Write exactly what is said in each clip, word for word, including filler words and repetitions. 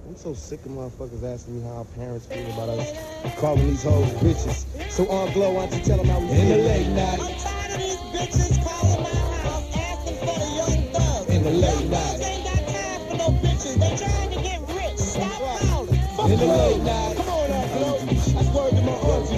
I'm so sick of motherfuckers asking me how our parents feel about us and calling these hoes bitches. So on Glow, why don't you tell them how we feel? In the late night. I'm tired of these bitches calling my house asking for the young thugs. In the late young night. thugs ain't got time for no bitches. They trying to get rich. Stop calling. Fuck In the you. late night. Come on now, Glow. I swear to my auntie,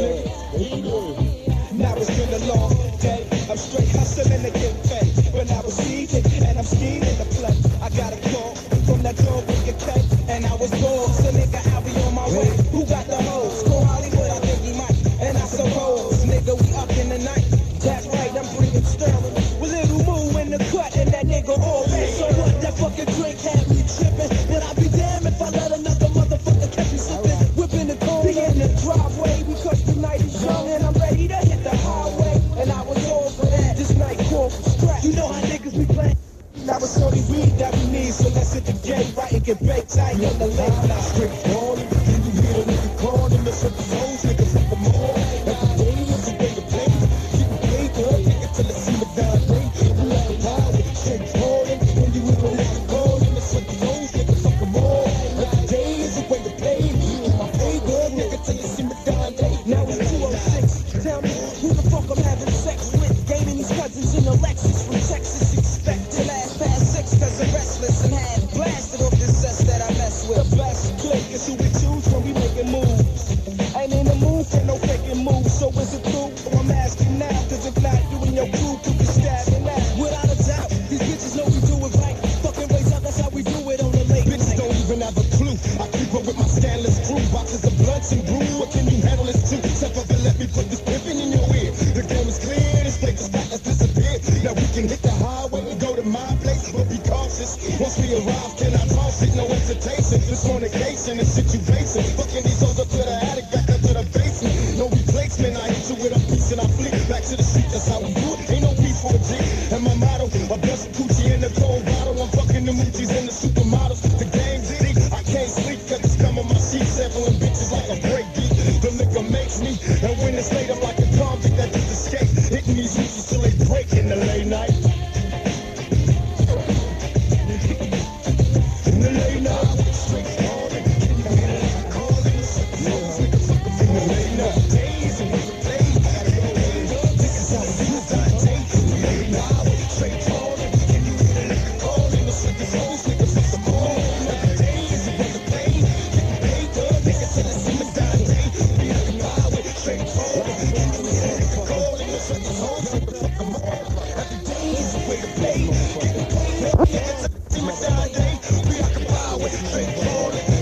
nigga. Now it's been a long day. I'm straight hustling to get paid. But I was eating and I'm scheming to play. I got a call from that girl with your cake. And I was bored, so nigga, I'll be on my way. Who got the hoes? Go Hollywood, I think he might. And I suppose, nigga, we up in the night. That's right, I'm bringing sterling. With little moo in the cut and that nigga all day. So what, that fucking drink had me tripping. But I'll be damned if I let another motherfucker catch me slipping. Whipping the cone in the driveway. Because the night is young and I'm ready to hit the highway. And I was all for that. This night called for scratch. You know how niggas be playing. Now it's only weed that we need, so let's hit the game right and get baked tight in the late night. Straight morning, can you hear the nigga calling? Let's hit the phones, nigga, fuck them all. Every day is a way to play. Keep it paid, girl, take it till it's in the down day. You like a power, straight morning, when you hear the nigga calling? Let's hit the phones, nigga, fuck them all. Every day is a way to play. Keep my pay, girl, take it till it's in the down day. Now it's two oh six, tell me who the fuck I'm having sex with? Gaming these cousins in a Lexus from Texas, expect to last past six cause I'm restless and had blasted off this cess that I mess with. The best click is who we choose when we making moves. Ain't in the mood for no faking moves, so is it through? I'm asking now, cause if not, you and your crew could be stabbing now. Without a doubt, these bitches know we do it right. Fucking ways up, that's how we do it on the late night. Bitches don't even have a clue. I keep up with my scandalous crew, boxes of blunts and brew. What can you handle this too? Step up and let me put this pippin' in your ear. The game is clear, this place is got us disappear. Now we can hit the highway and go to my place, but be cautious. Once we arrive, can I toss it? No hesitation. This fornication is situation. Fucking these hoes up to the attic, back up to the basement. No replacement. I hit you with a piece and I flick back to the street. That's how we do it. Ain't no beef for a G. And my motto, a blessed coochie in the cold bottle. I'm fucking the moochies and the supermodels. The game's deep. I can't sleep cause it's come on my sheet. Sampling bitches like a break beat. The liquor makes me. And when it's late, I'm like a convict that just escaped. Hitting these moochies till they break in the late night. In the late night, straight morning, can you hear it calling? In the late night, days and we play. This is how we use our day. Late night, straight morning, can you hear it calling? The sick is always nigga fuck the morning. Every day is a way to play. Getting paid good, nigga till it's in the down day. We have the power, straight morning, can you hear it calling? The sick is always nigga fuck the morning. Every day is a way to play. Getting paid good, nigga till it's in the down day. We have the power, straight morning.